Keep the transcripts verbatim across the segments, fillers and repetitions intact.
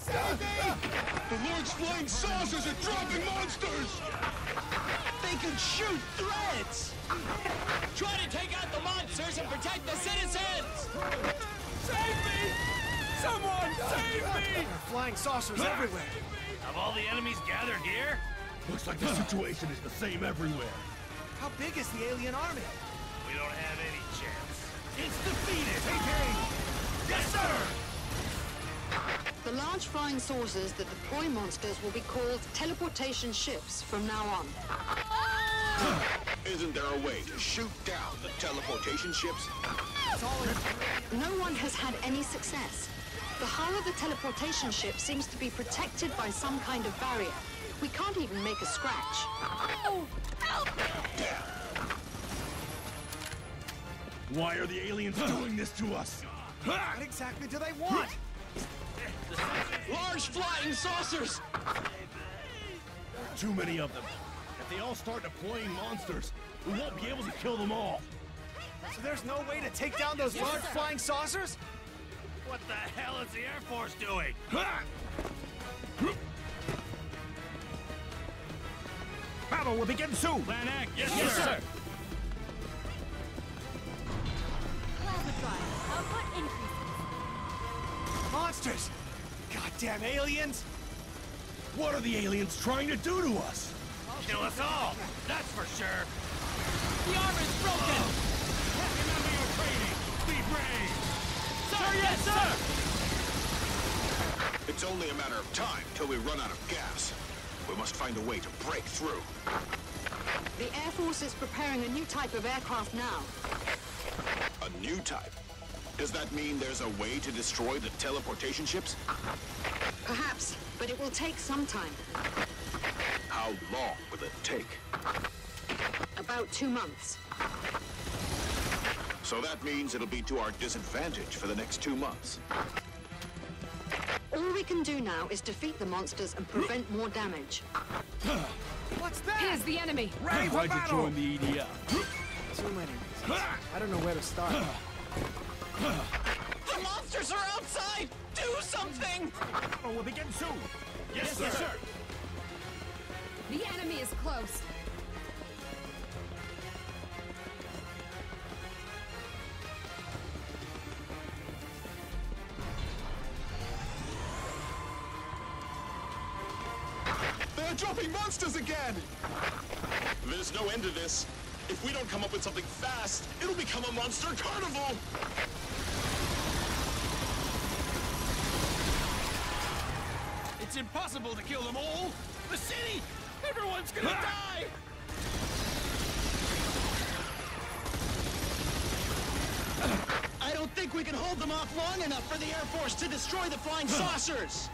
Save me! The Lord's flying saucers are dropping monsters! They can shoot threads! Try to take out the monsters and protect the citizens! Save me! Someone save me! There are flying saucers everywhere. Have all the enemies gathered here? Looks like the situation is the same everywhere. How big is the alien army? We don't have any chance. It's defeated! Hey, hey! Yes, sir! The large flying saucers that deploy monsters will be called teleportation ships from now on. Isn't there a way to shoot down the teleportation ships? No one has had any success. The hull of the teleportation ship seems to be protected by some kind of barrier. We can't even make a scratch. Oh, help! Why are the aliens doing this to us? What exactly do they want? Large flying saucers! Too many of them. If they all start deploying monsters, we won't be able to kill them all. So there's no way to take down those large flying saucers? What the hell is the Air Force doing? Battle will begin soon! Plan act. Yes, Yes, sir. sir. Plasma drive. Output increases. Monsters! Goddamn aliens! What are the aliens trying to do to us? Kill us all! That's for sure! The arm is broken! Remember your training! Be brave! Sir, yes, sir! It's only a matter of time till we run out of gas. We must find a way to break through. The Air Force is preparing a new type of aircraft now. A new type? Does that mean there's a way to destroy the teleportation ships? Perhaps, but it will take some time. How long will it take? About two months. So that means it'll be to our disadvantage for the next two months. All we can do now is defeat the monsters and prevent more damage. What's that? Here's the enemy. Ready for Why'd you battle! join the E D F? Too many reasons. I don't know where to start. The monsters are outside! Do something! Battle will begin soon! Yes, sir. sir. The enemy is close. They're dropping monsters again! There's no end to this. If we don't come up with something fast, it'll become a monster carnival! It's impossible to kill them all! The city! Everyone's gonna die! I don't think we can hold them off long enough for the Air Force to destroy the flying saucers!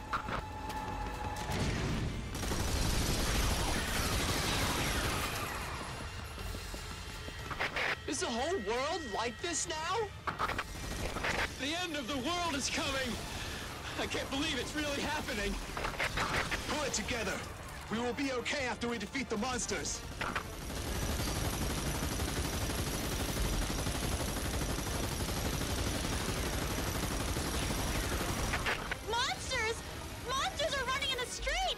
Is the whole world like this now? The end of the world is coming! I can't believe it's really happening! Pull it together! We will be okay after we defeat the monsters! Monsters! Monsters are running in the street!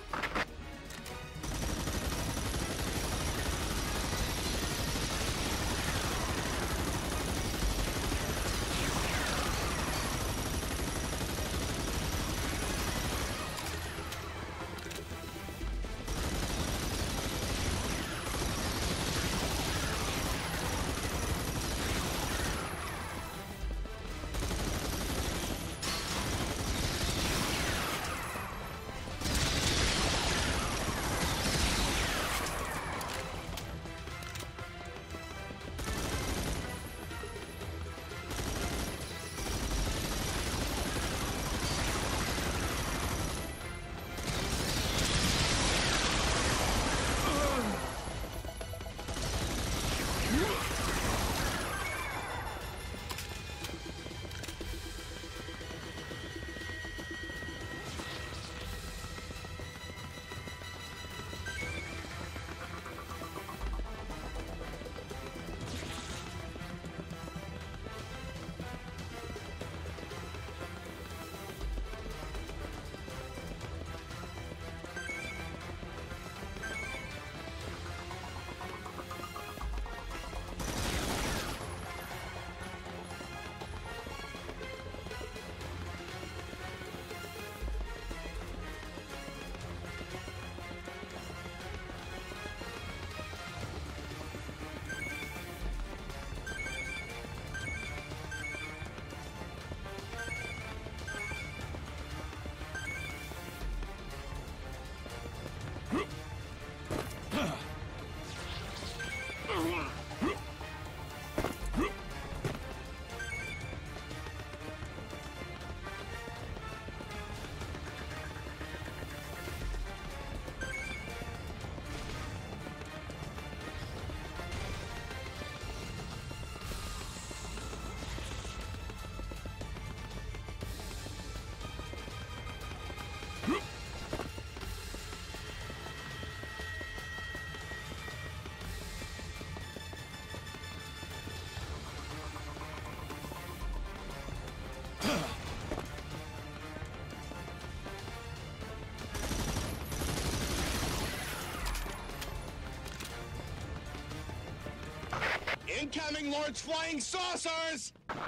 Incoming, Lord's flying saucers!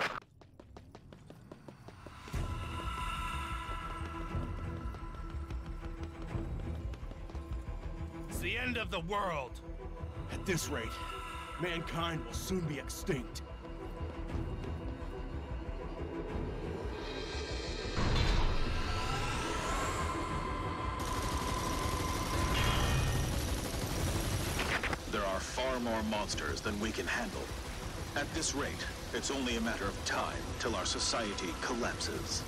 It's the end of the world. At this rate, mankind will soon be extinct. There are far more monsters than we can handle. At this rate, it's only a matter of time till our society collapses.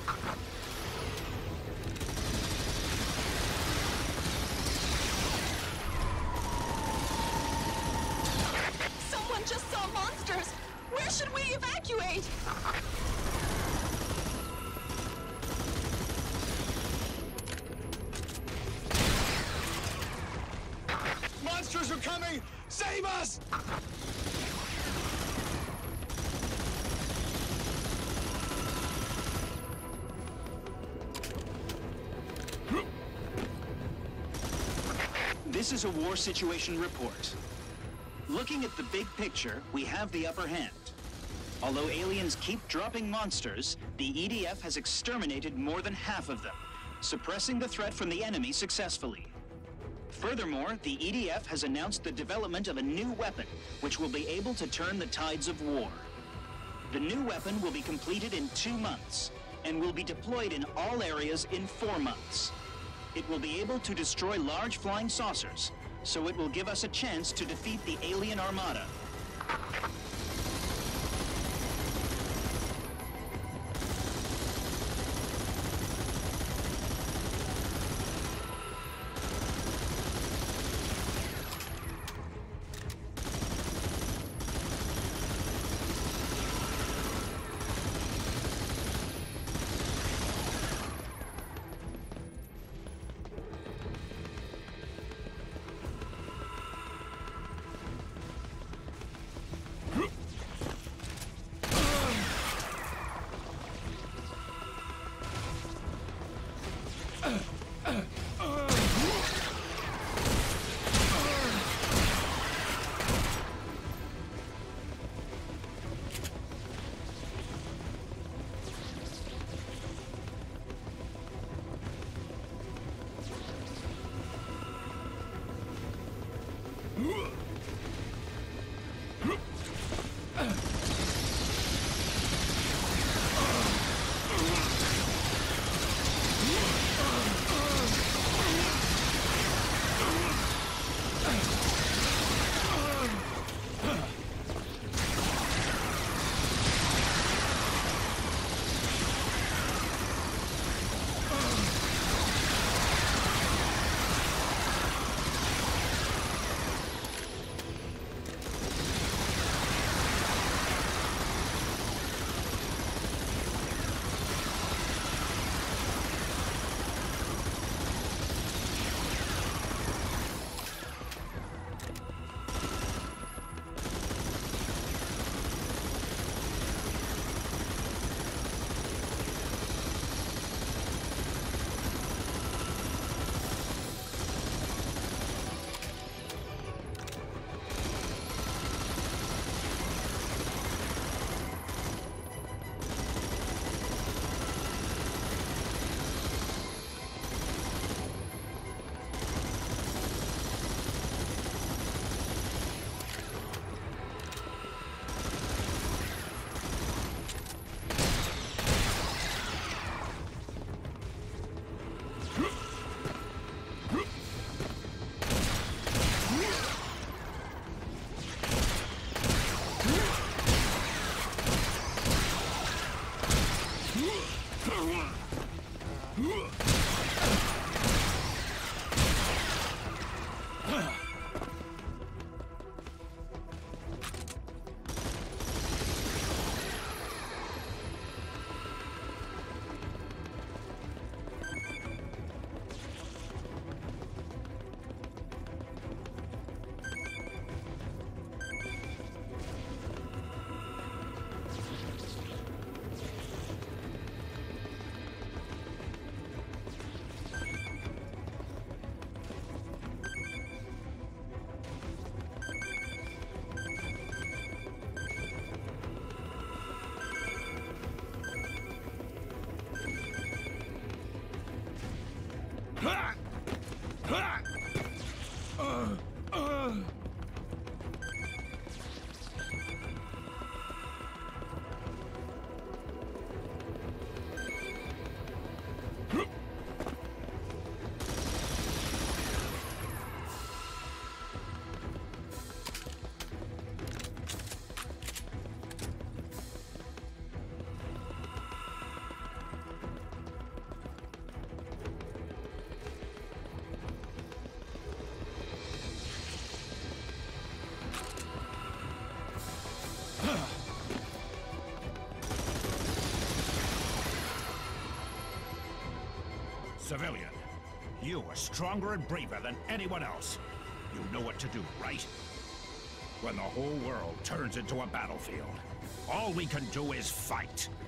Someone just saw monsters! Where should we evacuate? Monsters are coming! Save us! This is a war situation report. Looking at the big picture, we have the upper hand. Although aliens keep dropping monsters, the E D F has exterminated more than half of them, suppressing the threat from the enemy successfully. Furthermore, the E D F has announced the development of a new weapon, which will be able to turn the tides of war. The new weapon will be completed in two months, and will be deployed in all areas in four months. It will be able to destroy large flying saucers, so it will give us a chance to defeat the alien armada. Civilian, you are stronger and braver than anyone else. You know what to do, right? When the whole world turns into a battlefield, all we can do is fight.